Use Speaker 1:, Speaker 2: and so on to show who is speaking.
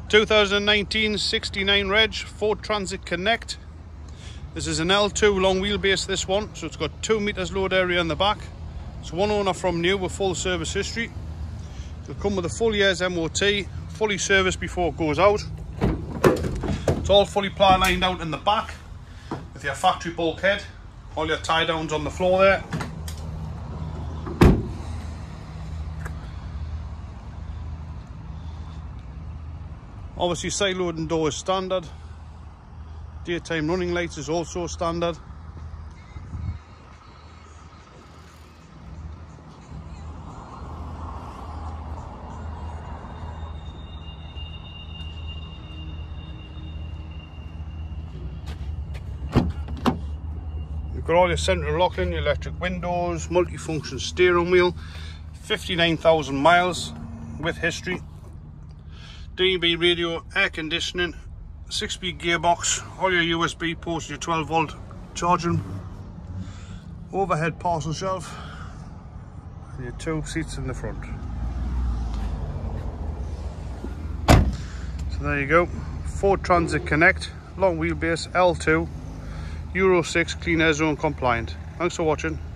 Speaker 1: 2019 69 reg Ford Transit Connect. This is an L2 long wheelbase, this one, so it's got 2 meters load area in the back. It's one owner from new with full service history. It'll come with a full year's MOT, fully serviced before it goes out. It's all fully ply lined out in the back with your factory bulkhead, all your tie downs on the floor there. Obviously side loading door is standard. Daytime running lights is also standard. You've got all your central locking, your electric windows, multifunction steering wheel, 59,000 miles with history. DB radio, air conditioning, 6-speed gearbox, all your USB ports, your 12-volt charging, overhead parcel shelf, and your 2 seats in the front. So there you go, Ford Transit Connect, long wheelbase, L2, Euro 6 clean air zone compliant. Thanks for watching.